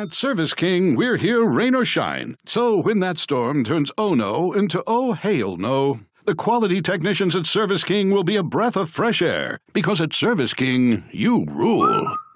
At Service King, we're here rain or shine. So when that storm turns oh no into oh hail no, the quality technicians at Service King will be a breath of fresh air. Because at Service King, you rule.